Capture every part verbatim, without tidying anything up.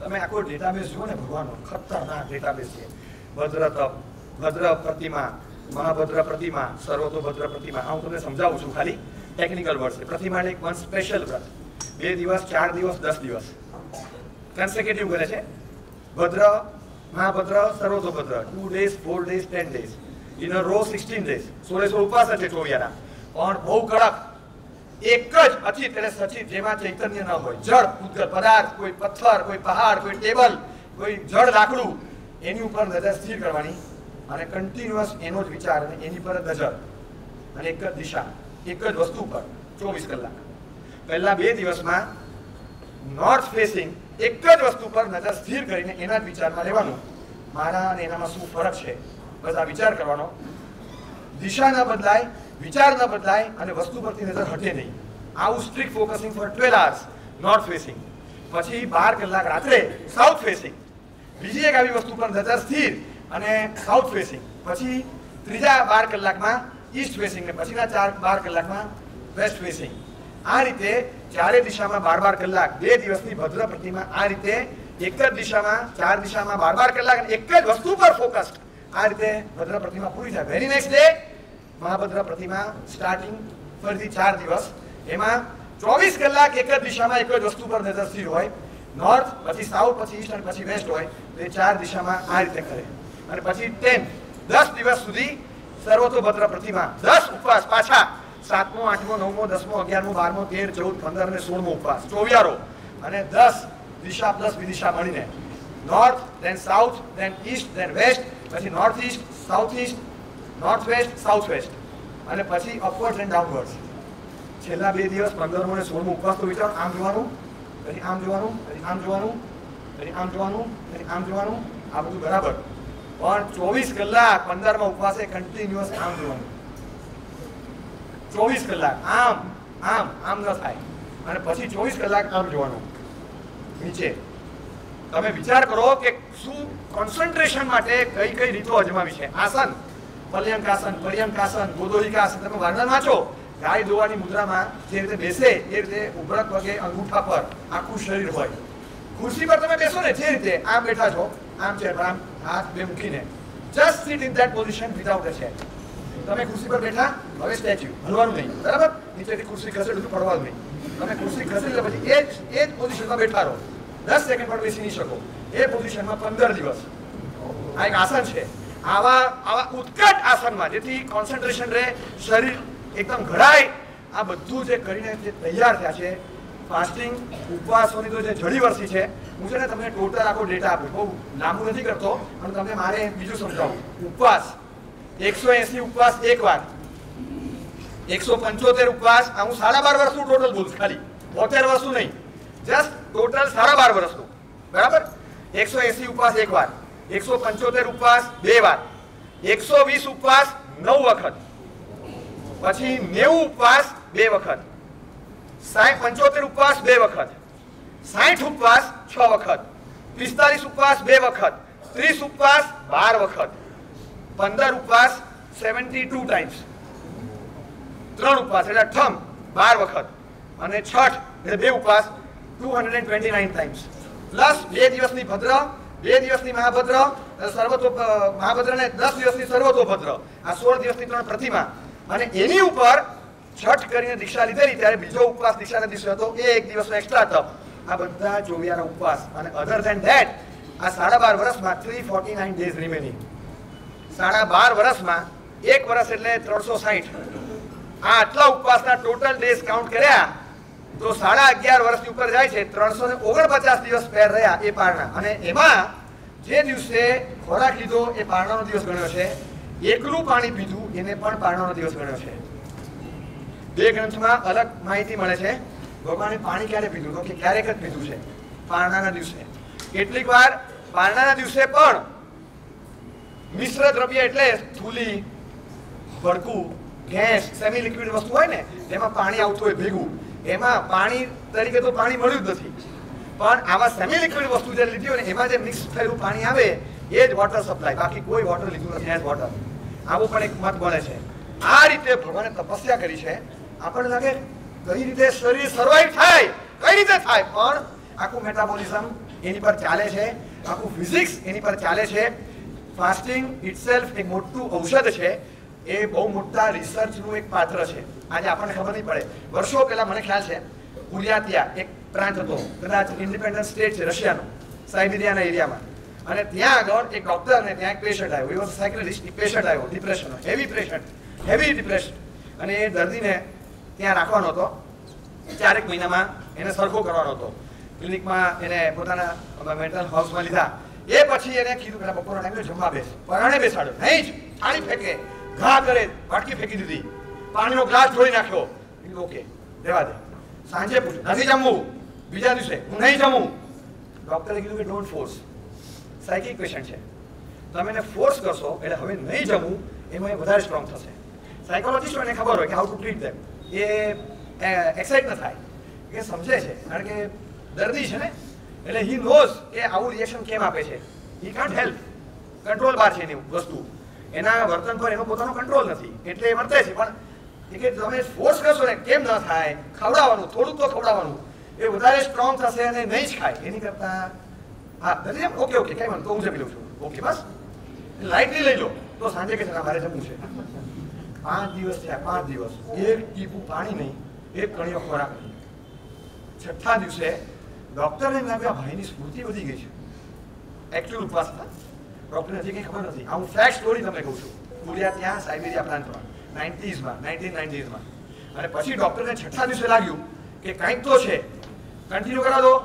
તમે આખો ડેટાબેઝ જુઓ ને ભગવાનનો, ખતરનાક ડેટાબેઝ છે. ભદ્ર તપ, ભદ્ર પ્રતિમા, મહાભદ્ર પ્રતિમા, સર્વતોભદ્ર પ્રતિમા. આ હું તમને સમજાવું છું, ખાલી ટેકનિકલ વર્ડ છે. પ્રતિમા એક વન સ્પેશિયલ વ્રત, બે દિવસ, ચાર દિવસ, દસ દિવસ કન્સેક્યુટિવ કરે છે. ભદ્ર, મહાભદ્ર, સર્વતોભદ્ર two days, four days, ten days, in a row sixteen days. સોળે સોળ ઉપવાસ છે ચોવિયાના, પણ બહુ કડક. એક જ અચિત એટલે સચિત, જેમાં ચૈતન્ય ન હોય, જળ ઉદ્ગલ પદાર્થ, કોઈ પથ્થર, કોઈ પહાડ, કોઈ ટેબલ, કોઈ જળ લાકડું, એની ઉપર નજર સ્થિર કરવાની અને કન્ટિન્યુઅસ એનો જ વિચાર અને એની પર નજર અને એક જ દિશા, એક જ વસ્તુ પર ચોવીસ કલાક. પહેલા બે દિવસમાં નોર્થ ફેસિંગ એક જ વસ્તુ પર નજર સ્થિર કરીને એના જ વિચારમાં રહેવાનું. મારા અને એનામાં શું ફરક છે, બસ આ વિચાર કરવાનો. દિશા ન બદલાય, વિચાર ન બદલાય અને વસ્તુ પરથી નજર હટે નહીં. આવું strict focusing for twelve hours north facing. પછી બાર કલાક રાત્રે સાઉથ ફેસિંગ, બીજી એક આવી વસ્તુ પર નજર સ્થિર અને સાઉથ ફેસિંગ. પછી ત્રીજા બાર કલાકમાં ઈસ્ટ ફેસિંગ ને પછીના ચાર બાર કલાકમાં વેસ્ટ ફેસિંગ. આ રીતે ચારે દિશામાં બાર બાર કલાક, બે દિવસની ભદ્ર પ્રતિમા આ રીતે એક જ દિશામાં ચાર દિશામાં બાર બાર કલાક એક જ વસ્તુ પર ફોકસ. આ રીતે ભદ્ર પ્રતિમા પૂરી થાય. વેરી નેક્સ્ટ ડે મહાભદ્ર પ્રતિમા સ્ટાર્ટિંગ ફરીથી ચાર દિવસ, એમાં ચોવીસ કલાક એક જ દિશામાં એક જ વસ્તુ પર નજર સ્થિર હોય. નોર્થ, પછી સાઉથ, પછી ઈસ્ટ અને પછી વેસ્ટ હોય. તો એ ચાર દિશામાં આ રીતે કરે. અને પછી ટેન દસ દિવસ સુધી સર્વતોભદ્ર પ્રતિમા, દસ ઉપવાસ પાછા, સાતમો, આઠમો, નવમો, દસમો, અગિયારમો, બારમો, તેર, ચૌદ, પંદર અને સોળમો ઉપવાસ, ચોવિયારો. અને દસ દિશા પ્લસ વિદિશા મળીને north, then south, then east, then west, પછી north east, south east, north west, south west અને પછી અપવર્ડ એન્ડ ડાઉનવર્ડ. છેલ્લા બે દિવસ પંદરમો અને સોળમો ઉપવાસ તો વિચારો, આમ જોવાનું, પછી આમ જોવાનું, પછી આમ જોવાનું, પછી આમ જોવાનું, પછી આમ જોવાનું, આ બધું બરાબર. પણ ચોવીસ કલાક પંદરમાં ઉપવાસે કન્ટિન્યુઅસ આમ જોવાનું. ચોવીસ કલાક આમ આમ આમ ન થાય. અને પછી ચોવીસ કલાક આમ જોવાનું નીચે. તમે વિચાર કરો કે શું કોન્સન્ટ્રેશન માટે કઈ કઈ રીતો અજમાવી છે. આસન, પર્યંકાસન, પર્યંકાસન, ગોદોલિકાસન. તમે વર્ણન વાંચો, ગાય દોવાની મુદ્રામાં જે રીતે બેસે એ રીતે ઉભરક પગે અંગૂઠા પર આખું શરીર હોય. ખુરશી પર તમે બેસો ને જે રીતે આમ બેઠા છો, આમ છે આમ હાથ બે મૂકીને, just sit in that position without a chair. તમે ખુરશી પર બેઠા, હવે સ્ટેચ્યુ, હલવાનું નહીં, બરાબર? નીચેથી ખુરશી ખસેડું તો પડવાનું નહીં. તમે ખુરશી ખસેડી પછી એ જ એ જ પોઝિશનમાં બેઠા રહો. દસ સેકન્ડ પણ બેસી નહીં શકો. એ પોઝિશનમાં પંદર દિવસ. આ એક આસન છે. આવા આવા ઉત્કટ આસનમાં જેથી કોન્સન્ટ્રેશન રહે, શરીર એકદમ ઘડાય, આ બધું જે કરીને જે તૈયાર થયા છે ફાસ્ટિંગ ઉપવાસોની તો જે જડી વર્ષી છે. હું છે ને તમને ટોટલ આખો ડેટા આપ્યો, બહુ લાંબુ નથી કરતો, પણ તમને મારે બીજું સમજાવું. ઉપવાસ એકસો એસી ઉપવાસ એક વાર, એકસો પંચોતેર ઉપવાસ. આ હું સાડા બાર વર્ષનું ટોટલ બોલું, ખાલી બોતેર વર્ષનું નહીં, જસ્ટ ટોટલ સાડા બાર વર્ષનું, બરાબર? એકસો એસી ઉપવાસ એક વાર, એકસો પંચોતેર ઉપવાસ બે વાર, એકસો વીસ ઉપવાસ નવ વખત, પછી નેવું ઉપવાસ બે વખત, સાઠ પંચોતેર ઉપવાસ બે વખત, સાઠ ઉપવાસ છ વખત, પિસ્તાલીસ ઉપવાસ બે વખત, ત્રીસ ઉપવાસ બાર વખત, પંદર ઉપવાસ સેવન્ટી ટુ ટાઈમ્સ, ત્રણ ઉપવાસ એટલે અઠમ બાર વખત, અને છઠ એટલે બે ઉપવાસ two hundred twenty nine times, plus બે દિવસની ભદ્ર, બે દિવસની મહાભદ્ર, સર્વતો મહાભદ્ર ને દસ દિવસની સર્વતોભદ્ર, આ સોળ દિવસની ત્રણ પ્રતિમા. અને એની ઉપર છઠ કરીને દીક્ષા લીધેલી ત્યારે બીજો ઉપવાસ દીક્ષાના દિવસે હતો, એ એક દિવસનો એક્સ્ટ્રા તપ. આ બધા ચોવિયાના ઉપવાસ. અને અધર ધેન ધેટ આ સાડા બાર વર્ષમાં three forty nine days remaining. સાડા બાર વર્ષમાં એક વર્ષ એટલે ત્રણસો સાહીઠ. આ આટલા ઉપવાસના ટોટલ ડેઝ કાઉન્ટ કર્યા તો સાડા અગિયાર વર્ષની ઉપર જાય છે. ત્રણસો ને ઓગણપચાસ દિવસ પેર રહ્યા એ પારણા. અને એમાં જે દિવસે ખોરાક લીધો એ પારણાનો દિવસ ગણ્યો છે, એકલું પાણી પીધું એને પણ પારણાનો દિવસ ગણ્યો છે. બે ગ્રંથમાં અલગ માહિતી મળે છે. ભગવાને પાણી ક્યારે પીધું તો કે ક્યારેક જ પીધું છે, પારણાના દિવસે. કેટલીક વાર પારણાના દિવસે પણ મિશ્ર દ્રવ્ય એટલે થૂલી, ભડકું, ગેસ, સેમી લિક્વિડ વસ્તુ હોય ને તેમાં પાણી આવતું હોય ભેગું, એમાં પાણી તરીકે તો પાણી મળ્યું જ નથી, પણ આવા સેમી લિક્વિડ વસ્તુ જે લીધી હોય ને એમાં જે મિક્સ થયેલું પાણી આવે એ જ વોટર સપ્લાય, બાકી કોઈ વોટર લીધું નથી એઝ વોટર. આવું પણ એક મત મળે છે. આ રીતે ભગવાને તપસ્યા કરી છે. આપણને લાગે કઈ રીતે શરીર સર્વાઈવ થાય, કઈ રીતે થાય, પણ આખું મેટાબોલિઝમ એની પર ચાલે છે, આખું ફિઝિક્સ એની પર ચાલે છે. ફાસ્ટિંગ ઇટસેલ્ફ એક મોટું ઔષધ છે, એ બહુ મોટા રિસર્ચનું એક પાત્ર છે. આજે આપણને ખબર નહીં પડે. વર્ષો પહેલા મને ખ્યાલ છે બુરિયાતિયા એક પ્રાંત હતો, કદાચ ઇન્ડિપેન્ડન્ટ સ્ટેટ છે રશિયાનો, સાઇબિરિયાના એરિયામાં. અને ત્યાં આગળ એક ડોક્ટર અને ત્યાં એક પેશન્ટ આવ્યો. એ વોઝ સાયક્રેટિસ્ટ. એક પેશન્ટ આવ્યો ડિપ્રેશનનો, હેવી પેશન્ટ, હેવી ડિપ્રેશન. અને એ દર્દીને ત્યાં રાખવાનો હતો. ચારેક મહિનામાં એને સરખો કરવાનો હતો. ક્લિનિકમાં એને પોતાના મેન્ટલ હાઉસમાં લીધા. એ પછી એને કીધું કે બપોરના ટાઈમે જમવા બેસ. પરાણે બેસાડ્યો નહીં જ, થાળી ફેંકે, ઘા કરે, વાટકી ફેંકી દીધી, પાણીનો ગ્લાસ ધોઈ નાખ્યો. કીધું ઓકે રહેવા દે. સાંજે પૂછ્યું નથી જમવું, બીજા દિવસે હું નહીં જમું. ડોક્ટરે કીધું કે ડોન્ટ ફોર્સ, સાયકિક પેશન્ટ છે, તમે એને ફોર્સ કરશો એટલે હવે નહીં જમવું એમાં એ વધારે સ્ટ્રોંગ થશે. સાયકોલોજીસ્ટોને ખબર હોય કે હાઉ ટુ ટ્રીટ ધેમ. એ એક્સાઇટ ન થાય, એ સમજે છે, કારણ કે દર્દી છે ને, એટલે હી નોઝ કે આવું રિએક્શન કેમ આપે છે. હી કાન્ટ હેલ્પ, કંટ્રોલ બહાર છે એની વસ્તુ, એના વર્તન પર એનો પોતાનો કંટ્રોલ નથી, એટલે એ વર્તે છે. પણ એ કે તમે ફોર્સ કરશો ને કેમ ન થાય, ખવડાવવાનું, થોડુંક તો ખવડાવવાનું, એ વધારે સ્ટ્રોંગ થશે અને નહીં જ ખાય. એની કરતાં હા દર્દી એમ ઓકે ઓકે કઈ વાંધો, તો હું જમી લઉં છું, ઓકે બસ લાઇટલી લઈ લો. તો સાંજે કે છે ના મારે જમવું છે. પાંચ દિવસ થયા, પાંચ દિવસ, એક ટીપું પાણી નહીં, એક કણીઓ ખોરાક નહીં. છઠ્ઠા દિવસે ડોક્ટરને એમ લાગ્યું આ ભાઈની સ્ફૂર્તિ વધી ગઈ છે. એકચ્યુઅલ ઉપવાસ હતા, ડોક્ટરને હજી કંઈ ખબર નથી. આ હું ફેક્ટ સ્ટોરી તમને કહું છું. બુરિયા ત્યાં સાઇબેરિયા પ્રાંતમાં નાઇન્ટીઝમાં નાઇન્ટીન નાઇન્ટીઝમાં. અને પછી ડોક્ટરને છઠ્ઠા દિવસે લાગ્યું કે કંઈક તો છે, કન્ટિન્યુ કરા દો.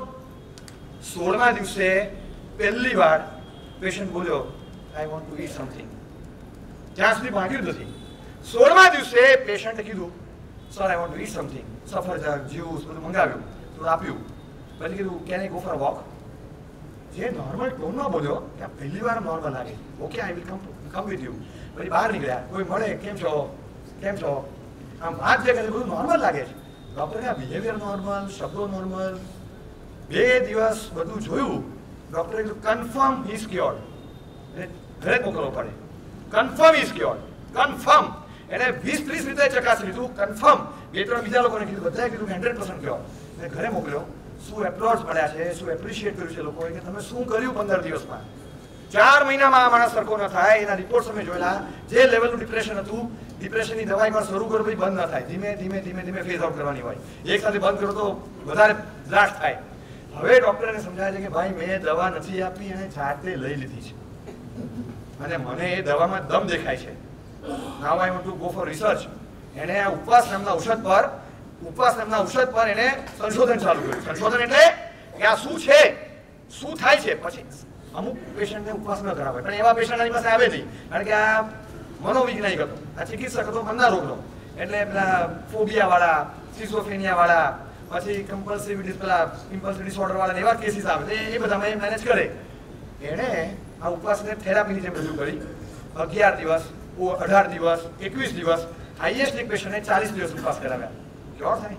સોળમા દિવસે પહેલી વાર પેશન્ટ બોલ્યો I want to eat something. જ્યાં સુધી ભાગ્યું નથી. સોળમા દિવસે પેશન્ટે કીધું sir I want to eat something. સફરજન, જ્યુસ બધું મંગાવ્યું, થોડું આપ્યું. પછી કીધું can I go for walk. જે નોર્મલ ટોનમાં બોલ્યો કે આ પહેલી વાર નોર્મલ લાગે, okay I will come come with you. પછી બહાર નીકળ્યા, કોઈ મળે કેમ છો કેમ છો, આમ વાત જે કરે બધું નોર્મલ લાગે છે. ડૉક્ટરે આ બિહેવિયર નોર્મલ, શબ્દો નોર્મલ. બે દિવસ બધું જોયું. ડૉક્ટરે કીધું કન્ફર્મ ઇઝ ક્યોર્ડ. એટલે ઘરે જ મોકલવો પડે. Confirm is cured, confirm. એને વીસ ત્રીસ રીતે ચકાસી લીધું, કન્ફર્મ. બે ત્રણ બીજા લોકોને કીધું, બધાએ કીધું હંડ્રેડ પર્સન્ટ ક્યોર. એને ઘરે મોકલ્યો. શું એપ્લોઝ મળ્યા છે, શું એપ્રિશિએટ કર્યું છે લોકોએ કે તમે શું કર્યું પંદર દિવસમાં. ચાર મહિનામાં આ માણસ સરખો ન થાય. એના રિપોર્ટ્સ અમે જોયેલા. જે લેવલનું ડિપ્રેશન હતું, ડિપ્રેશનની દવાઈ પણ શરૂ કરો પછી બંધ ન થાય, ધીમે ધીમે ધીમે ધીમે ફેઝ આઉટ કરવાની હોય. એક સાથે બંધ કરો તો વધારે બ્લાસ્ટ થાય. હવે ડોક્ટરને સમજાય છે કે ભાઈ મેં દવા નથી આપી અને જાતે લઈ લીધી છે અને મને એ દવામાં દમ દેખાય છે. Now I want to go for research. એણે આ ઉપવાસ નામના ઔષધ પર ઉપવાસ નામના ઔષધ પર એને સંશોધન ચાલુ કર્યું. સંશોધન એટલે કે આ શું છે, શું થાય છે. પછી અમુક પેશન્ટને ઉપવાસ ન કરાવે, પણ એવા પેશન્ટ આની પાસે આવે નહીં, કારણ કે આ મનોવૈજ્ઞાનિક હતો, આ ચિકિત્સક હતો મનના રોગનો. એટલે પેલા ફોબિયા વાળા, સિઝોફ્રેનિયા વાળા, પછી કમ્પલ્સિવ પેલા ઇમ્પલ્સિવ ડિસઓર્ડર વાળા એવા કેસીસ આવે એ બધામાં એ મેનેજ કરે. એણે આ ઉપવાસને થેરાપીની જેમ રજૂ કરી. અગિયાર દિવસ, અઢાર દિવસ, એકવીસ દિવસ, હાઈએસ્ટ એક પેશન્ટને ચાલીસ દિવસ ઉપવાસ કરાવ્યા. ક્યોર થાય.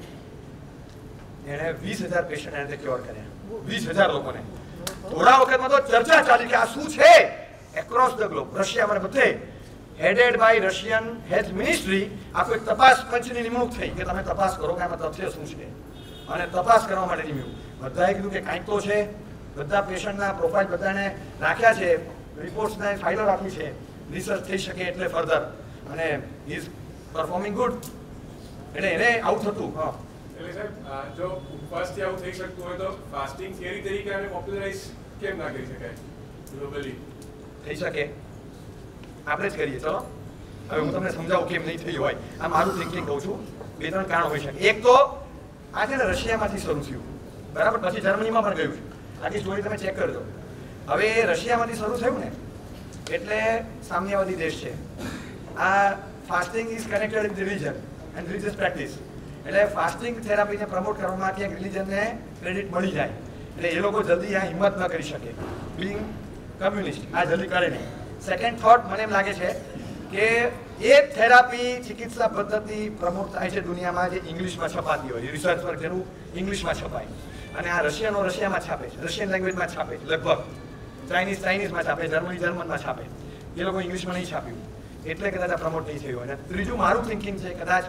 એણે વીસ હજાર પેશન્ટ એને ક્યોર કર્યા, વીસ હજાર લોકોને. થોડા વખતમાં તો ચર્ચા ચાલી કે આ શું છે એક્રોસ ધ ગ્લોબ. રશિયામાં બધે headed by Russian health ministry આખો એક તપાસ પંચની નિમણૂક થઈ કે તમે તપાસ કરો કે આમાં તથ્ય શું છે. અને તપાસ કરવા માટે નિમણૂક. બધાએ કીધું કે કાંઈક તો છે. બધા પેશન્ટના પ્રોફાઇલ બધાને રાખ્યા છે, રિપોર્ટ્સના ફાઇલો રાખી છે, રિસર્ચ થઈ શકે એટલે ફર્ધર. અને ઇઝ પરફોર્મિંગ ગુડ. એટલે એને આવું થતું. હા એટલે સાહેબ જો ઉપવાસથી આવું થઈ શકતું હોય તો ફાસ્ટિંગ થિયરી તરીકે આને પોપ્યુલરાઇઝ કેમ ના કરી શકાય ગ્લોબલી? થઈ શકે, આપણે જ કરીએ. ચલો હવે હું તમને સમજાવું કેમ નહીં થયું હોય. આ મારું થિંકિંગ કહું છું. બે ત્રણ કારણ હોઈ શકે. એક તો આ છે ને રશિયામાંથી શરૂ થયું, બરાબર, પછી જર્મનીમાં પણ ગયું છે. આખી સ્ટોરી તમે ચેક કરજો. હવે રશિયામાંથી શરૂ થયું ને એટલે સામ્યવાદી દેશ છે. આ fasting is connected with religion and religious practice. એટલે ફાસ્ટિંગ થેરાપીને પ્રમોટ કરવામાં ક્યાંક રિલિજનને ક્રેડિટ મળી જાય. એટલે એ લોકો જલ્દી આ હિંમત ન કરી શકે. બિંગ કમ્યુનિસ્ટ આ જલ્દી કરે નહીં. સેકન્ડ થોટ મને એમ લાગે છે કે એ થેરાપી ચિકિત્સા પદ્ધતિ પ્રમોટ થાય છે દુનિયામાં જે ઇંગ્લિશમાં છપાતી હોય. રિસર્ચ વર્ક એનું ઇંગ્લિશમાં છપાય. અને આ રશિયનો રશિયામાં છાપે છે, રશિયન લેંગ્વેજમાં છાપે છે લગભગ. Chinese ચાઇનીઝમાં છાપે, Germany જર્મનમાં છાપે. એ લોકો ઇંગ્લિશમાં નહીં છાપ્યું એટલે કદાચ આ પ્રમોટ નહીં થયું. અને ત્રીજું મારું થિંકિંગ છે કદાચ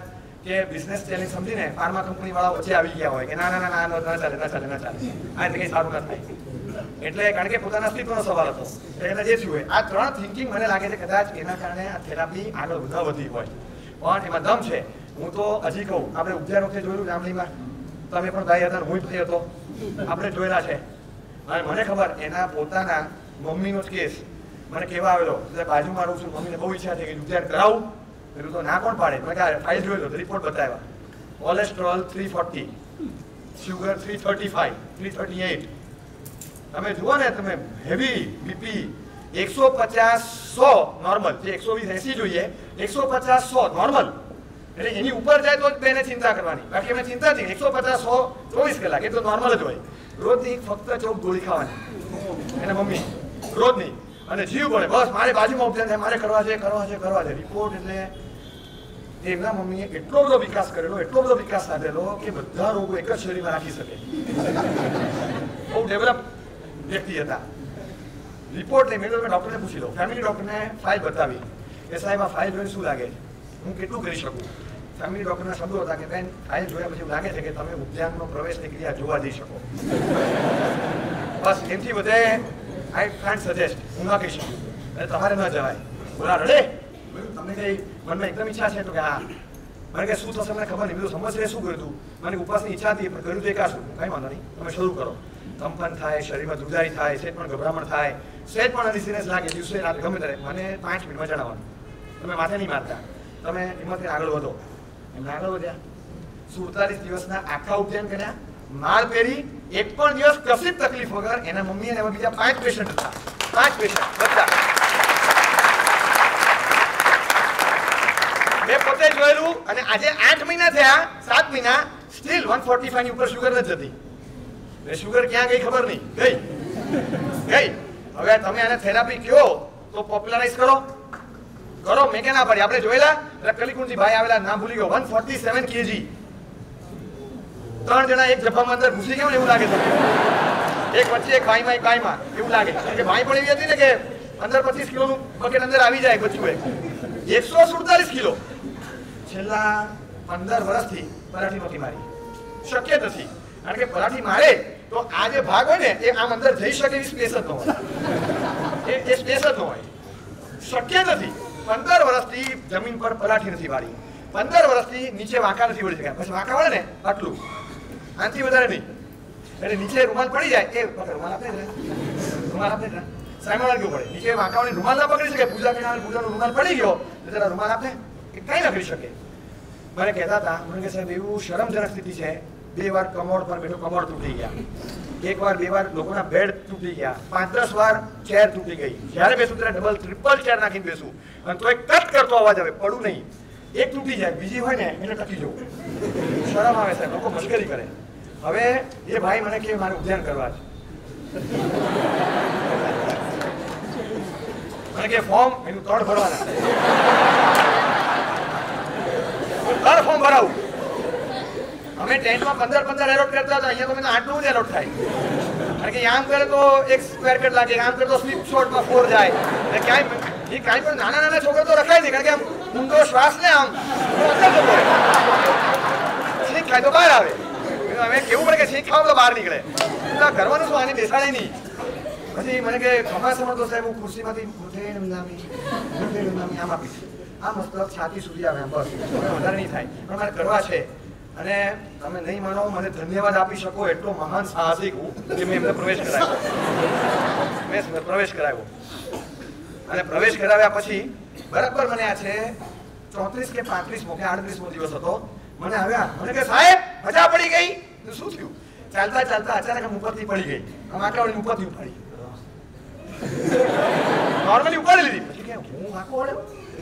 કે બિઝનેસ ચેલેન્જ સમજીને ફાર્મા કંપની વાળા વચ્ચે આવી ગયા હોય કે ના ના ના ના ના ચાલે ના ચાલે ના ચાલે આ રીતે કંઈ સારું ના થાય. એટલે કારણ કે પોતાના અસ્તિત્વનો સવાલ હતો એટલે જે થયું હોય આ ત્રણ થિંકિંગ મને લાગે છે કદાચ એના કારણે આ થેરાપી આગળ વધા વધી હોય. પણ એમાં દમ છે. હું તો હજી કહું, આપણે ઉપચાર વખતે જોયેલું જામલીમાં, તમે પણ ભાઈ હતા, હું ભાઈ હતો, આપણે જોયેલા છે. અને મને ખબર એના પોતાના મમ્મીનો જ કેસ મને કહેવા આવેલો, બાજુમાં રહું છું, મમ્મીને બહુ ઈચ્છા થઈ કે ઉપચાર કરાવું, એટલું તો ના કોણ પાડે. મેં કહ્યું ફાઇલ જોયેલો, રિપોર્ટ બતાવ્યા, cholesterol three forty, sugar three thirty five three thirty eight. તમે જુઓ ને, તમે હેવી બીપી એકસો પચાસ સો નોર્મલ, જે એકસો વીસ એસી જોઈએ, એકસો પચાસ સો નોર્મલ. એટલે એની ઉપર જાય તો જ બેને ચિંતા કરવાની, બાકી એમને ચિંતા નથી. એકસો પચાસ સો ચોવીસ કલાક એ તો નોર્મલ જ હોય. રોજની ફક્ત ચૌદ ગોળી ખાવાની એના મમ્મી, રોજની. અને જીવ પડે, બસ મારે બાજુમાં ઉપચાર થાય, મારે કરવા છે કરવા છે કરવા છે. રિપોર્ટ એટલે એમના મમ્મીએ એટલો બધો વિકાસ કરેલો, એટલો બધો વિકાસ સાધેલો કે બધા રોગો એક જ શરીરમાં રાખી શકે. બહુ ડેવલપ વ્યક્તિ હતા. રિપોર્ટ લઈ મેં ડૉક્ટરને પૂછી લો, ફેમિલી ડૉક્ટરને ફાઇલ બતાવી કે સાહેબ આ ફાઇલ જોઈને શું લાગે, હું કેટલું કરી શકું. ફેમિલી ડૉક્ટરના શબ્દો હતા કે બેન ફાઇલ જોયા પછી લાગે છે કે તમે ઉદ્યાનનો પ્રવેશની ક્રિયા જોવા જઈ શકો. બસ એમથી વધે આઈ કાન્ટ સજેસ્ટ, હું ના કહી શકું. એટલે તમારે ન જવાય. બોલા રડે, તમને કઈ મનમાં એકદમ ઈચ્છા છે? તો કે હા. મને કે શું થશે મને ખબર નહીં. બીજું સમજશે શું કર્યું હતું? મને ઉપવાસની ઈચ્છા હતી પણ કર્યું તો એકાશું. કંઈ વાંધો નહીં, તમે શરૂ કરો. કંપન થાય, શરીરમાં ધ્રુજારી થાય, સેજ પણ ગભરામણ થાય, સેજ પણ અનસિરિયસ લાગે, દિવસે રાત ગમે ત્યારે મને પાંચ મિનિટમાં જણાવવાનું. તમે માથે નહીં મારતા, તમે હિંમતથી આગળ વધો. એમને આગળ વધ્યા, સુડતાલીસ દિવસના આખા ઉપચાર કર્યા, માળ પહેરી, એક પણ દિવસ કશી જ તકલીફ વગર. એના મમ્મી અને બીજા પાંચ પેશન્ટ હતા, પાંચ પેશન્ટ બધા. મેં પોતે જોયેલું. અને આજે આઠ મહિના થયા, સાત મહિના, સ્ટીલ વન ફોર્ટી ફાઈવ ની ઉપર શુગર જ જતી. શુગર ક્યાં ગઈ ખબર નહીં, ગઈ ગઈ. હવે તમે આને થેરાપી કહો તો પોપ્યુલરાઇઝ કરો કરો. મેં કે ના પાડી. આપણે જોયેલા કલીકુંજી ભાઈ આવેલા, નામ ભૂલી ગયો, વન ફોર્ટી સેવન કેજી. ત્રણ જણા એક જફામાં અંદર ઘૂસી ગયા ને એવું લાગે તમને. એક વચ્ચે એક ભાઈમાં એક ભાઈમાં એવું લાગે. કારણ કે ભાઈ પણ એવી હતી ને કે અંદર પચીસ કિલોનું બકેટ અંદર આવી જાય બચ્ચું. એક એકસો સુડતાલીસ કિલો. છેલ્લા પંદર વર્ષથી પરાઠી નથી મારી. શક્ય નથી. કારણ કે પરાઠી મારે તો આ જે ભાગ હોય ને એ આમ અંદર જઈ શકે એવી સ્પેસ જ ન હોય. એ સ્પેસ જ ન હોય. શક્ય નથી. પંદર વર્ષથી જમીન પર પરાઠી નથી વાળી. પંદર વર્ષથી નીચે વાંકા નથી વળી શક્યા. પછી વાંકા વળે ને આટલું, આનાથી વધારે નહીં. એટલે નીચે રૂમાલ પડી જાય એ રૂમાલ આપે ને, રૂમાલ આપે ને સાયમન લાગવું પડે. નીચે વાંકા વળી રૂમાલ ના પકડી શકે. પૂજા કરીને પૂજાનો રૂમાલ પડી ગયો તો જરા રૂમાલ આપે એ કઈ ના કરી શકે. મને કહેતા હતા, મને કે સાહેબ એવું શરમજનક સ્થિતિ છે, બે વાર કમોડ પર બેઠો કમોડ તૂટી ગયા, એક વાર બે વાર લોકોના બેડ તૂટી ગયા, પાંચ દસ વાર ચેર તૂટી ગઈ. જ્યારે બેસું ત્યારે ડબલ ટ્રિપલ ચેર નાખીને બેસું અને તો એક કટ કરતો અવાજ આવે, પડું નહીં. એક તૂટી જાય, બીજી હોય ને એને ટકી જવું. શરમ આવે છે, લોકો મશ્કરી કરે. હવે એ ભાઈ મને કે મારે ઉદ્યાન કરવા છે. મને કે ફોર્મ એનું ત્રણ ભરવાના, ત્રણ ફોર્મ ભરાવું. અમે ટેન્ટમાં પંદર પંદર એલોટ કરતા હતા, અહીંયા તો મને આટલું જ એલોટ થાય. કારણ કે આમ કરે તો એક સ્ક્વેર કટ લાગે, આમ કરે તો સ્લીપ શોર્ટમાં ફોર જાય. એટલે ક્યાંય એ કાંઈ પણ નાના નાના છોકરા તો રખાય નહીં. કારણ કે આમ ઊંડો શ્વાસ ને આમ છીંક ખાય તો બહાર આવે. અમે કેવું પડે કે છીંક ખાવ તો બહાર નીકળે. કરવાનું શું, આની બેસાડે નહીં. પછી મને કે ખમા સમજતો સાહેબ હું ખુરશીમાંથી આમ આપીશ, આ મસ્તક છાતી સુધી આવે, બસ વધારે નહીં થાય. પણ મારે કરવા છે. અને તમે નહીં માનો, મને ધન્યવાદ આપી શકો એટલો મહાન સાહસિક હું કે મેં એમને પ્રવેશ કરાવ્યો. મેં પ્રવેશ કરાવ્યો અને પ્રવેશ કરાવ્યા પછી બરાબર મને આ છે ચોત્રીસ કે પાંત્રીસમો કે આડત્રીસમો દિવસ હતો. મને આવ્યા, મને કે સાહેબ મજા પડી ગઈ. શું થયું? ચાલતા ચાલતા અચાનક આમ ઉપરથી પડી ગઈ. આમ આંકડાવડી ઉપરથી ઉપાડી, નોર્મલી ઉપાડી લીધી. પછી કે હું આંકો વળ્યો,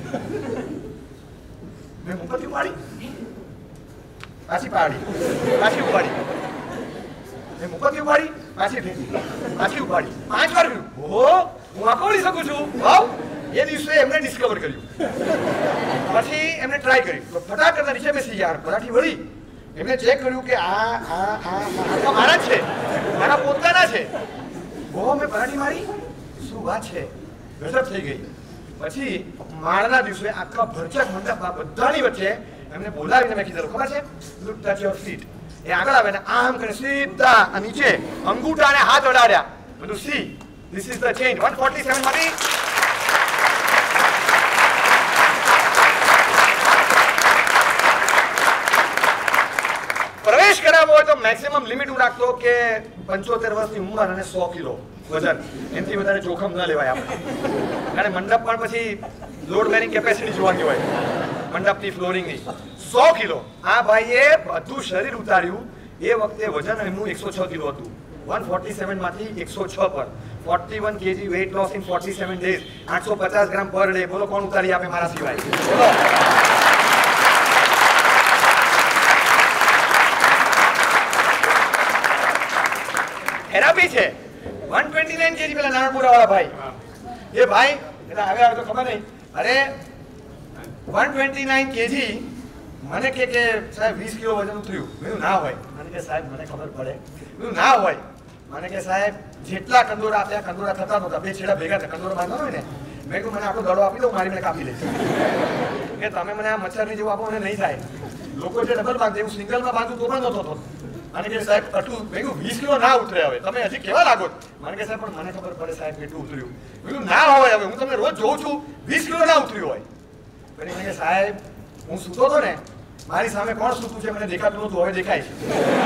મેં ઉપરથી ઉપાડી, પાછી પાડી, પાછી ઉપાડી, મેં ઉપરથી ઉપાડી, પાછી ફેંકી, પાછી ઉપાડી. પાંચ વાર કર્યું. ઓહો, હું આંકો વળી શકું છું. વાવ! એ દિવસે એમને ડિસ્કવર કર્યું. પછી એમને ટ્રાય કર્યું તો ફટાક કરતા નીચે બેસી ગયા, પરાઠી વળી. એમને ચેક કર્યું કે આ આ આ મારા જ છે, મારા પોતાના છે. ઓહો, મેં પરાઠી મારી, શું વાત છે, ગજબ થઈ ગઈ. પછી માળના દિવસે આખા ભરચક મંડપમાં બધાની વચ્ચે એમને બોલાવીને મેં કીધેલું ખબર છે, લુક ટચ યોર ફીટ. એ આગળ આવે ને આમ કરીને સીધા આ નીચે અંગૂઠા અને હાથ અડાડ્યા. બધું see this is the change. One forty seven માંથી પ્રવેશ કરાવવો હોય તો મેક્સિમમ લિમિટ હું રાખતો કે પંચોતેર વર્ષની ઉંમર અને સો કિલો વજન. એનાથી વધારે જોખમ ન લેવાય આપણે, કારણ મંડપ પણ પછી લોડ બેરિંગ કેપેસિટી જોવાની હોય મંડપની, ફ્લોરિંગની. સો કિલો આ ભાઈએ બધું શરીર ઉતાર્યું. એ વખતે વજન એમનું એકસો છ કિલો હતું. વન ફોર્ટી સેવન માંથી એકસો છ પર forty one KG weight loss in forty seven days. આઠસો પચાસ ગ્રામ પર ડે. બોલો કોણ ઉતારી આપે મારા સિવાય? બોલો. થેરાપી છે. વન ટ્વેન્ટી નાઇન કેજી પેલા નારણપુરા વાળા ભાઈ, એ ભાઈ એટલે હવે આવે તો ખબર નહીં. અરે વન ટ્વેન્ટી નાઇન કેજી મને કે કે સાહેબ વીસ કિલો વજન ઉતર્યું. મેં ના હોય. મને કે સાહેબ મને ખબર પડે. મેં ના હોય. મને કે સાહેબ જેટલા કંદોરા આપ્યા કંદોરા થતા નહોતા. બે છેડા ભેગા થયા. કંદોરા બાંધવાનો હોય ને, મેં કહ્યું મને આટલો દડો આપી દો, મારી મને કાપી લઈશ. કે તમે મને આ મચ્છરની જેવું આપો, મને નહીં થાય. લોકો જે ડબલ બાંધે હું સિંગલમાં બાંધું તો પણ નહોતો થતો. અને કે સાહેબ આટલું મેં કહ્યું વીસ કિલો ના ઉતરે. હવે તમે હજી કેવા લાગો? મને કે સાહેબ પણ મને ખબર પડે સાહેબ કેટલું ઉતર્યું. મેં કહ્યું ના હોય. હવે હું તમને રોજ જોઉં છું વીસ કિલો ના ઉતર્યું હોય. પછી મને કે સાહેબ હું સૂતો હતો ને, મારી સામે કોણ સૂતું છે મને દેખાતું નહોતું, હવે દેખાય છે.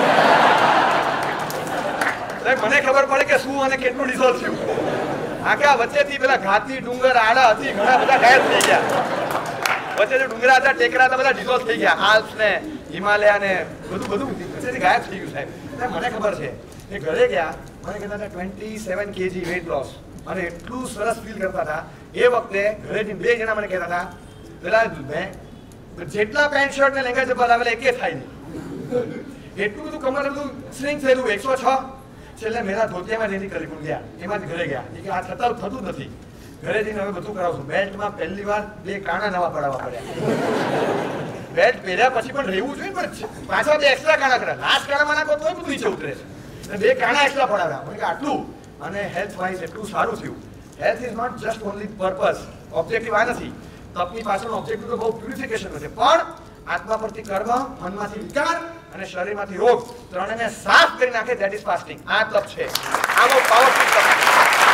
મને ખબર પડે કે શું અને કેટલું ડિઝોલ્વ થયું. આખા વચ્ચેથી પેલા ઘાતી ડુંગર આડા હતી, ઘણા બધા ગાયબ થઈ ગયા. વચ્ચે જે ડુંગરા હતા ટેકરા હતા બધા ડિઝોલ્વ થઈ ગયા. આલ્પ્સ ને હિમાલયા ને બધું બધું વચ્ચેથી ગાયબ થઈ ગયું સાહેબ. મને ખબર છે એ ઘરે ગયા, મને કહેતા હતા twenty seven KG weight loss, અને એટલું સરસ ફીલ કરતા હતા. એ વખતે ઘરેથી બે જણા મને કહેતા હતા પેલા મેં જેટલા પેન્ટ શર્ટ ને લેંગા જબ્બા લાવેલા એકે થાય નહીં. એટલું બધું કમર બધું સ્ટ્રિંગ થયેલું. એકસો છ છેલ્લે મેરા ધોતિયામાં જેથી કરી પણ ગયા, એમાંથી ઘરે ગયા. એ કે આ થતું થતું જ નથી. ઘરે જઈને હવે બધું કરાવશું. બેલ્ટમાં પહેલી વાર બે કાણા નવા પડાવવા પડ્યા. બેલ્ટ પહેર્યા પછી પણ રહેવું જોઈએ, પણ પાછા બે એક્સ્ટ્રા કાણા કર્યા. લાસ્ટ કાણામાં નાખો તોય બધું નીચે ઉતરે છે. બે કાણા એક્સ્ટ્રા પડાવ્યા. મને કે આટલું. અને હેલ્થ વાઇઝ એટલું સારું થયું. Health is not just only purpose. Objective આ નથી. તપની પાછળનો ઓબ્જેક્ટિવ તો બહુ પ્યુરિફિકેશન છે, પણ આત્મા પરથી કર્મ, મનમાંથી વિકાર અને શરીરમાંથી રોગ ત્રણેયને સાફ કરી નાખે. That is fasting. આ તપ છે. આ બહુ પાવરફુલ તપ છે.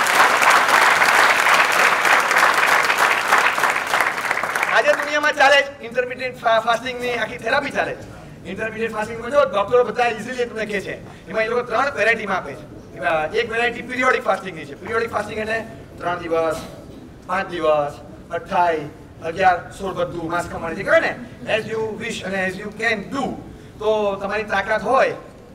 આજે દુનિયામાં ચાલે ઇન્ટરમિડિયેટ ફાસ્ટિંગની આખી થેરાપી ચાલે. ઇન્ટરમિડિયેટ ફાસ્ટિંગમાં જો ડોક્ટરો બધા ઇઝીલી તમને કહે છે, એમાં એ લોકો ત્રણ વેરાયટીમાં આપે છે. એક વેરાયટી પિરિયોડિક ફાસ્ટિંગની છે. પિરિયોડિક ફાસ્ટિંગ એટલે ત્રણ દિવસ, પાંચ દિવસ, અઠ્ઠાઈ, અગિયાર, સોળ બધું માસ ખમણ જે કહેવાય ને, એઝ યુ વિશ અને એઝ યુ કેન ડુ. તો તમારી તાકાત હોય,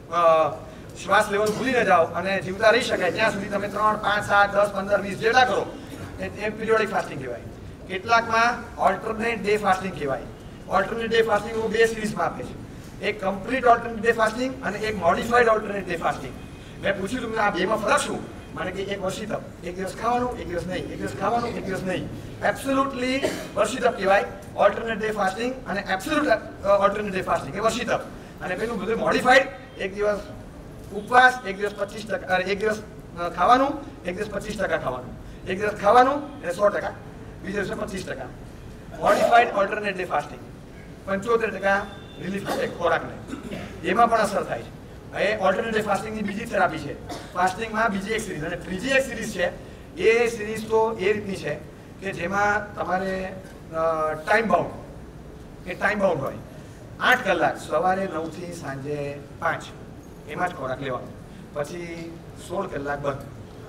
શ્વાસ લેવાનું ભૂલી ન જાઓ અને જીવતા રહી શકાય ત્યાં સુધી તમે ત્રણ, પાંચ, સાત, દસ, પંદર, વીસ જેટલા કરો એ પિરિયોડિક ફાસ્ટિંગ કહેવાય. કેટલાકમાં ઓલ્ટરનેટ ડે ફાસ્ટિંગ કહેવાય. ઓલ્ટરનેટ ડે ફાસ્ટિંગ બે સિરીઝમાં આપે છે. એક કમ્પ્લીટ ઓલ્ટરનેટ ડે ફાસ્ટિંગ અને એક મોડિફાઈડ ઓલ્ટરનેટ ડે ફાસ્ટિંગ. મેં પૂછ્યું તમને આ બેમાં ફરક શું? મને કે એક વર્ષી તપ, એક દિવસ ખાવાનું, એક દિવસ નહીં, એક દિવસ ખાવાનું, એક દિવસ નહીં. એબ્સોલ્યુટલી વર્ષી તપ કહેવાય ઓલ્ટરનેટ ડે ફાસ્ટિંગ, અને એબ્સોલ્યુટ ઓલ્ટરનેટ ડે ફાસ્ટિંગ એ વર્ષી તપ. અને પેલું બધું મોડિફાઈડ, એક દિવસ ઉપવાસ, એક દિવસ પચીસ ટકા, એક દિવસ ખાવાનું, એક દિવસ પચીસ ટકા ખાવાનું, એક દિવસ ખાવાનું એટલે સો ટકા, બીજા દિવસે પચીસ ટકા. મોડિફાઈડ ઓલ્ટરનેટ ડે ફાસ્ટિંગ પંચોતેર ટકા રિલીફ આપે ખોરાકને. એમાં પણ અસર થાય છે. એ ઓલ્ટરનેટ ડે ફાસ્ટિંગની બીજી થેરાપી છે. ફાસ્ટિંગમાં બીજી એક સિરીઝ અને ત્રીજી એક સિરીઝ છે. એ સિરીઝ તો એ રીતની છે કે જેમાં તમારે ટાઈમ બાઉન્ડ, એ ટાઈમ બાઉન્ડ હોય. આઠ કલાક સવારે નવથી સાંજે પાંચ એમાં જ ખોરાક લેવાનો, પછી સોળ કલાક બંધ.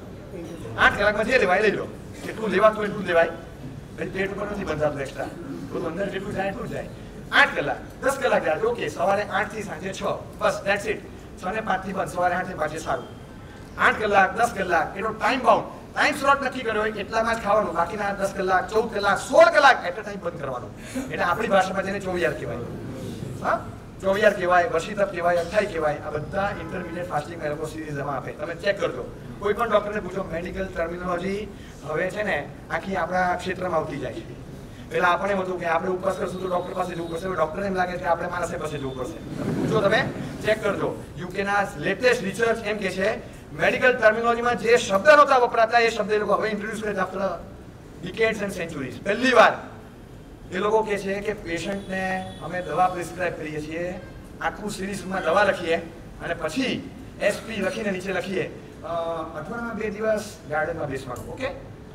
આઠ કલાકમાં જે લેવાય લઈ લો, જેટલું લેવાતું એટલું લેવાય. પેટ ઉપર નથી બંધાતું એક્સ્ટ્રા, તો અંદર જેટલું જાય એટલું જાય. આઠ કલાક, દસ કલાક જાય ઓકે. સવારે આઠ થી સાંજે છ, બસ દેટ્સ ઇટ. છ ને પાંચ થી બંધ, સવારે આઠ થી પાંચે સારું. આઠ કલાક, દસ કલાક એટલો ટાઈમ બાઉન્ડ, ટાઈમ સ્લોટ નક્કી કર્યો હોય એટલામાં જ ખાવાનું. બાકીના દસ કલાક, ચૌદ કલાક, સોળ કલાક એટ અ ટાઈમ બંધ કરવાનું. એટલે આપણી ભાષામાં જેને ચોવિયાર કહેવાય. હા, ચોવિયાર કહેવાય, વર્ષી તપ કહેવાય, અઠ્ઠાઈ કહેવાય. આ બધા ઇન્ટરમિડિયેટ ફાસ્ટિંગ એ લોકો સિરીઝમાં આપે. તમે ચેક કરજો. કોઈ પણ ડોક્ટરને પૂછો, મેડિકલ ટર્મિનોલોજી હવે છે ને આખી આપણા ક્ષેત્રમાં આવતી જાય છે. પેલા આપણે એમ હતું કે આપણે ઉપવાસ કરશું તો ડોક્ટર પાસે જવું પડશે. ડોક્ટરને એમ લાગે કે આપણે માણસે પાસે જવું પડશે. પૂછો, તમે ચેક કરજો. યુકેના લેટેસ્ટ રિસર્ચ એમ કે છે મેડિકલ ટર્મિનોલોજીમાં જે શબ્દ નહોતા વપરાતા એ શબ્દ એ લોકો હવે ઇન્ટ્રોડ્યુસ કરે આફ્ટર ડિકેડ્સ એન્ડ સેન્ચુરીઝ. પહેલી વાર એ લોકો કહે છે કે પેશન્ટને અમે દવા પ્રિસ્ક્રાઇબ કરીએ છીએ, આખું સિરીઝમાં દવા લખીએ અને પછી એસપી લખીને નીચે લખીએ અઠવાડિયામાં બે દિવસ ગાર્ડનમાં બેસવાનું. ઓકે,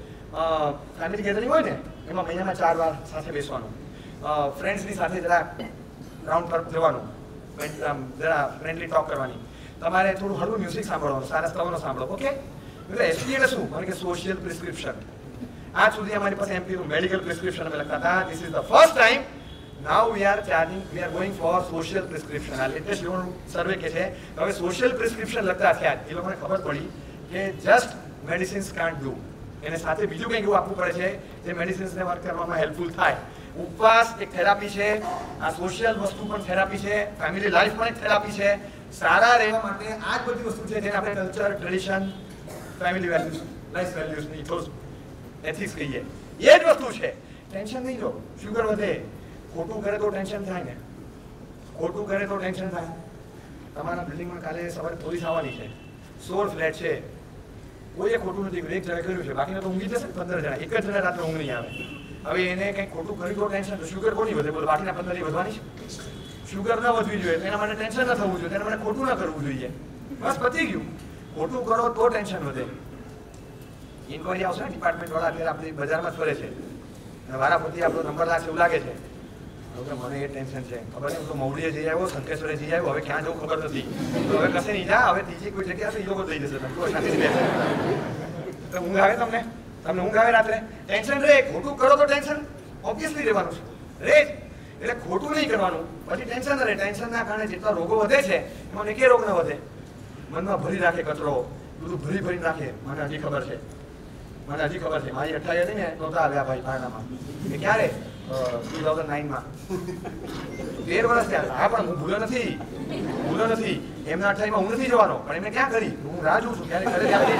ફેમિલી ગેધરિંગ હોય ને એમાં મહિનામાં ચાર વાર સાથે બેસવાનું, ફ્રેન્ડ્સની સાથે જરા રાઉન્ડ પર જવાનું, જરા ફ્રેન્ડલી ટોક કરવાની, તમારે થોડું હળવું મ્યુઝિક સાંભળવાનું, સારા સ્તવનો સાંભળો. ઓકે, એટલે એસપી એટલે શું? મને કે સોશિયલ પ્રિસ્ક્રિપ્શન. આજ સુધી અમારી પાસે એમપીનું મેડિકલ પ્રિસ્ક્રિપ્શન અમે લખતા હતા. This is the first time now we are charging, we are going for social prescription. આ લેટેસ્ટ સર્વે કે છે હવે સોશિયલ પ્રિસ્ક્રિપ્શન લખતા થયા. એ લોકોને ખબર પડી કે જસ્ટ મેડિસિન્સ કાન્ટ ડુ, એને સાથે બીજું કંઈક એવું આપવું પડે છે જે મેડિસિન્સને વર્ક કરવામાં હેલ્પફુલ થાય. ઉપવાસ એક થેરાપી છે, આ સોશિયલ વસ્તુ પણ થેરાપી છે, ફેમિલી લાઈફ પણ એક થેરાપી છે. સારા રહેવા માટે આ જ બધી વસ્તુ છે જેને આપણે culture, tradition, family values, life values, ethos, ethics કહીએ. એ જ વસ્તુ છે. ટેન્શન નહીં લો, શુગર વધે, ખોટું કરે તો ટેન્શન થાય ને, ખોટું કરે તો ટેન્શન થાય. તમારા બિલ્ડિંગમાં કાલે સવારે પોલીસ આવવાની છે, સોળ ફ્લેટ છે, કોઈએ ખોટું નથી કર્યું, એક જણાએ કર્યું છે, બાકીના તો ઊંઘી જશે ને પંદર જણા, એક જ જણા રાત્રે ઊંઘ નહીં આવે. હવે એને કંઈક ખોટું કર્યું તો ટેન્શન, તો શુગર કોની વધે બોલો? બાકીના પંદર ની વધવાની છે. શુગર ન વધવી જોઈએ, એના માટે ટેન્શન ન થવું જોઈએ, એના માટે ખોટું ન કરવું જોઈએ. બસ પતી ગયું. ખોટું કરો તો ટેન્શન વધે. ઇન્કવાયરી આવશે ને ડિપાર્ટમેન્ટ વાળા, અત્યારે આપણી બજારમાં જ ફરે છે, વારા ફરતી આપણો નંબર લાગશે એવું લાગે છે. હવે મને એ ટેન્શન છે, ખબર નહીં, હું તો મવડીએ જઈ આવ્યો, સંકેશ્વરે જઈ આવ્યો, હવે ક્યાં જવું ખબર નથી, તો હવે કશે નહીં જા, હવે ત્રીજી કોઈ જગ્યા એ લોકો જઈ જશે. તમે શાંતિથી બેસો. ઊંઘ આવે તમને? તમને ઊંઘ આવે રાત્રે? ટેન્શન રે, ખોટું કરો તો ટેન્શન ઓબ્વિયસલી રહેવાનું છે, રે. એટલે ખોટું નહીં કરવાનું, પછી ટેન્શન ન રહે. ટેન્શનના કારણે જેટલા રોગો વધે છે એમાં એકે રોગ ન વધે. મનમાં ભરી રાખે કચરો, બધું ભરી ભરી રાખે. મને હજી ખબર છે, મને હજી ખબર છે, મારી અઠાઈ હતી ને નહોતા આવ્યા ભાઈ પારણામાં, એ ક્યારે ટુ થાઉઝન્ડ નાઇનમાં, તેર વર્ષ થયા. હા, પણ હું ભૂલો નથી, ભૂલો નથી. એમના અઠાઈમાં હું નથી જવાનો, પણ એમને ક્યાં કરી, હું રાહ જોઉં છું ક્યારે ઘરે ત્યારે.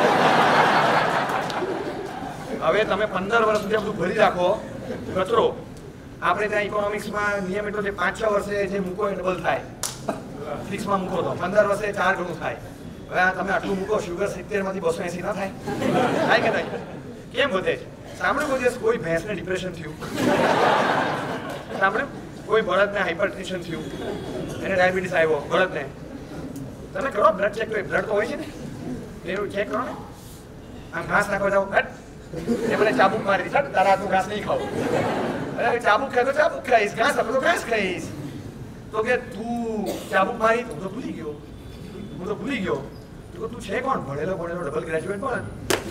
હવે તમે પંદર વર્ષ સુધી બધું ભરી રાખો કચરો. આપણે ત્યાં ઇકોનોમિક્સમાં નિયમ એટલો છે, પાંચ છ વર્ષે જે મૂકો એ ડબલ થાય. ફિક્સમાં મૂકો તો પંદર વર્ષે ચાર ગણું થાય. હવે આ તમે આટલું મૂકો, શુગર સિત્તેર માંથી બસો એસી ના થાય? થાય કે નહીં? કેમ વધે છે? સાંભળ્યું કોઈ દિવસ કોઈ ભેંસને ડિપ્રેશન થયું? સાંભળ્યું? કોઈ બળદને હાઇપરટેન્શન થયું, એને ડાયાબિટીસ આવ્યો બળદને? તમે કરો બ્લડ ચેક, બ્લડ તો હોય છે ને, એનું ચેક કરો ને. આમ ઘાસ નાખવા જાઓ, હટ, એ મને ચાબુક મારી દીધા, તારા હાથનું ઘાસ નહીં ખાવું. અરે ચાબુક ખાય તો ચાબુક ખાઈશ, ઘાસ આપે તો ઘાસ ખાઈશ. તો કે તું ચાબુક મારી, હું તો ભૂલી ગયો, હું તો ભૂલી ગયો. તો તું છે કોણ? ભણેલો ભણેલો ડબલ ગ્રેજ્યુએટ પણ.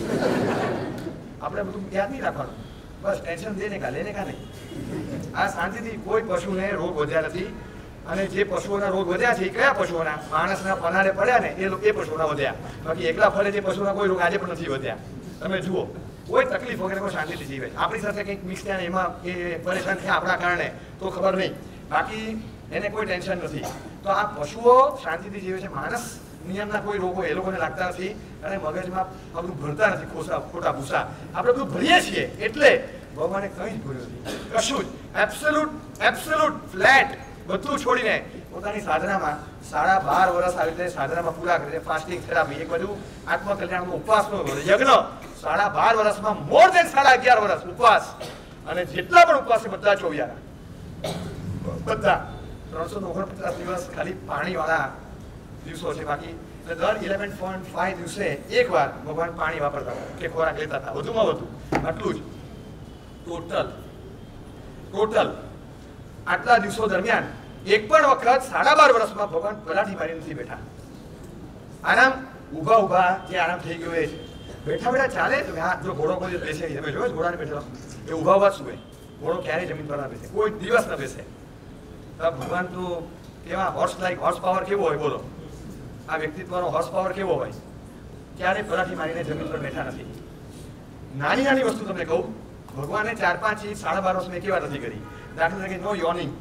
આપણે બધું યાદ નહીં રાખવાનું, બસ ટેન્શન દે ને કા લે ને કા નહીં. આ શાંતિથી. કોઈ પશુને રોગ વધ્યા નથી, અને જે પશુઓના રોગ વધ્યા છે એ કયા પશુઓના? માણસના પનારે પડ્યા ને એ એ પશુઓના વધ્યા. બાકી એકલા ફરે જે પશુના કોઈ રોગ આજે પણ નથી વધ્યા. તમે જુઓ, કોઈ તકલીફ વગેરે કોઈ શાંતિથી જીવે. આપણી સાથે કંઈક મિક્સ થયા એમાં એ પરેશાન થયા આપણા કારણે તો ખબર નહીં, બાકી એને કોઈ ટેન્શન નથી. તો આ પશુઓ શાંતિથી જીવે છે. માણસ નિયમના કોઈ રોગો એ લોકોને લાગતા નથી, અને મગજમાં આ બધું ભરતા નથી, ખોસા ખોટા ભૂસા આપણે બધું ભરીએ છીએ. એટલે ભગવાને કંઈ જ ભર્યું નથી, કશું જ. એબ્સોલ્યુટ એબ્સોલ્યુટ ફ્લેટ બધું છોડીને પોતાની સાધનામાં સાડા બાર વર્ષ આવી રીતે સાધનામાં પૂરા કરી. ફાસ્ટિંગ થેરાપી, એક બાજુ આત્મકલ્યાણનો ઉપવાસનો યજ્ઞ, સાડા બાર વર્ષમાં મોર દેન સાડા અગિયાર વર્ષ ઉપવાસ. અને જેટલા પણ ઉપવાસ છે બધા ચોવિયારા, બધા ત્રણસો ઓગણપચાસ દિવસ ખાલી પાણી વાળા દિવસો છે. બાકી દર ઇલેવન પોઈન્ટ ફાઈવ દિવસે એક વાર ભગવાન પાણી વાપરતા હતા કે ખોરાક લેતા હતા, વધુમાં વધુ આટલું જ. ટોટલ ટોટલ આટલા દિવસો દરમિયાન એક પણ વખત સાડા બાર વર્ષમાં ભગવાન પલાઠી મારી નથી બેઠા. આરામ, ઉભા ઉભા જે આરામ થઈ ગયો એ છે. બેઠા બેઠા ચાલે તો હા, જો ઘોડો કોઈ બેસે, તમે જોયો ઘોડાને બેઠેલો, એ ઉભા ઉભા સુવે. ઘોડો ક્યારેય જમીન પર ના બેસે, કોઈ દિવસ ના બેસે. ભગવાન તો કેવા હોર્સ લાઈક, હોર્સ પાવર કેવો હોય બોલો? આ વ્યક્તિત્વનો હોર્સ પાવર કેવો હોય? ક્યારેય પલાઠી મારીને જમીન પર બેઠા નથી. નાની નાની વસ્તુ તમને કહું, ભગવાને ચાર પાંચ ઇંચ સાડા બાર વર્ષમાં કેવા નથી કરી. દાખલા તરીકે નો યોનિંગ,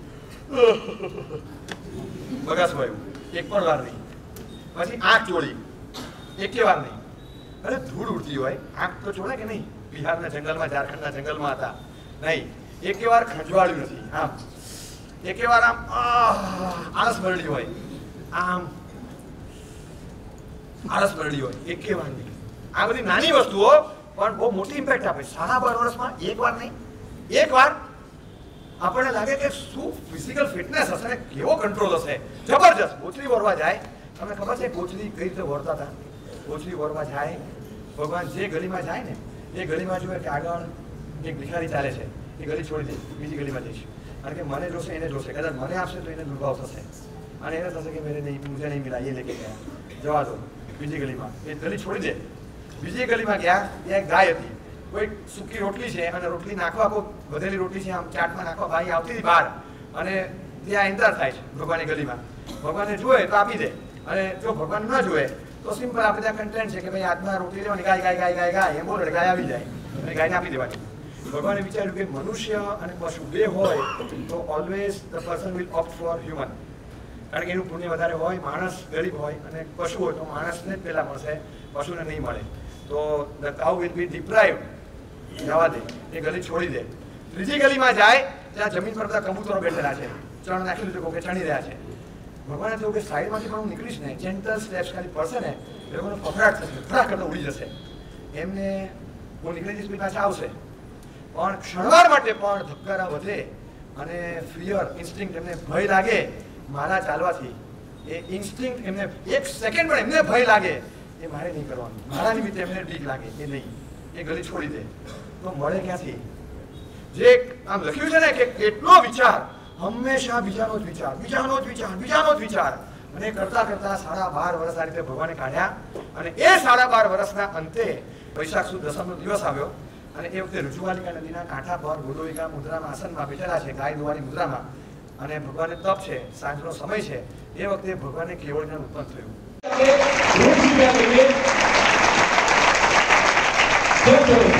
બગાસ વાયું એક પણ વાર નહીં. પછી આંખ ચોળી એકે વાર નહીં. અરે ધૂળ ઉડતી હોય, આંખ તો ચોળે કે નહીં? બિહારના જંગલમાં, ઝારખંડના જંગલમાં હતા, નહીં એકે વાર ખંજવાળ્યું નથી. આમ એકે વાર આમ આળસ ભરેલી હોય, આમ આળસ ભરેલી હોય, એકે વાર નહીં. આ બધી નાની વસ્તુઓ પણ બહુ મોટી ઇમ્પેક્ટ આપે. સાડા બાર વર્ષમાં એક વાર નહીં, એક વાર આપણને લાગે કે શું ફિઝિકલ ફિટનેસ હશે ને કેવો કંટ્રોલ હશે, જબરજસ્ત. કોથળી વરવા જાય, તમને ખબર છે કોથળી કઈ રીતે વરતા હતા? કોથળી વરવા જાય, ભગવાન જે ગલીમાં જાય ને એ ગલીમાં જોવે કે આગળ એક ભિખારી ચાલે છે, એ ગલી છોડી દે, બીજી ગલીમાં જઈશ, કારણ કે મને જોશે એને જોશે, કદાચ મને આપશે તો એને દુર્ભાવ થશે અને એને થશે કે મેરે નહીં મુझे નહીં મિલા, એ લેકે ગયા, જવા દો બીજી ગલીમાં. એ ગલી છોડી દે, બીજી ગલીમાં ગયા, ત્યાં એક ગાય હતી, કોઈ સૂકી રોટલી છે અને રોટલી નાખવા, કોઈ વધેલી રોટલી છે આમ ચાટમાં નાખવા ભાઈ આવતી હતી બહાર અને ત્યાં એન્ટર થાય છે ભગવાનની ગલીમાં. ભગવાનને જોવે તો આપી દે અને જો ભગવાન ન જોવે તો સિમ્પલ આપણે ત્યાં કન્ટેન્ટ છે કે ભાઈ હાથમાં રોટલી લેવાની, ગાય ગાય ગાય ગાય ગાય એમ બોલે ગાય આવી જાય અને ગાયને આપી દેવાની. ભગવાને વિચાર્યું કે મનુષ્ય અને પશુ બે હોય તો always the person will opt for human, કારણ કે એનું પુણ્ય વધારે હોય, માણસ ગરીબ હોય અને પશુ હોય તો માણસને જ પહેલાં મળશે, પશુને નહીં મળે. તો ધ કાઉ વિલ બી ડિપ્રાઇવ્ડ, જવા દે, એ ગલી છોડી દે. ત્રીજી ગલીમાં જાય ત્યાં જમીન પર બધા કબૂતરો બેઠેલા છે, ચણ નાખી લીધું કે ચણી રહ્યા છે. ભગવાને થયું કે સાઈડમાંથી પણ હું નીકળીશ ને, જેન્ટલ સ્ટેપ્સ ખાલી પડશે ને એ લોકોને ફફડાટ થશે, ફટાક કરતા ઉડી જશે, એમને હું નીકળી જઈશ પાછા આવશે. પણ ક્ષણવાર માટે પણ ધબકારા વધે અને ફિયર ઇન્સ્ટિંક્ટ એમને ભય લાગે મારા ચાલવાથી, એ ઇન્સ્ટિંક્ટ એમને એક સેકન્ડ પણ એમને ભય લાગે એ મારે નહીં કરવાનું, મારા નિમિત્તે એમને બીક લાગે એ નહીં, એ ગલી છોડી દે. તો મળે ક્યાંથી? જે આમ લખ્યું છે ને કે કેટલો વિચાર, હંમેશા બીજાનો જ વિચાર, બીજાનો જ વિચાર, બીજાનો જ વિચાર, અને કરતા કરતા સાડા બાર વર્ષ આ રીતે ભગવાને કાઢ્યા. અને એ સાડા બાર વર્ષના અંતે વૈશાખ સુદ દસમનો દિવસ આવ્યો અને એ વખતે રુજુવાલિકા નદીના કાંઠા પર ગોલોવિકા મુદ્રામાં આસનમાં બેઠેલા છે, ગાય દોવાની મુદ્રામાં, અને ભગવાને તપ છે, સાંજનો સમય છે, એ વખતે ભગવાને કેવળ જ્ઞાન ઉત્પન્ન થયું.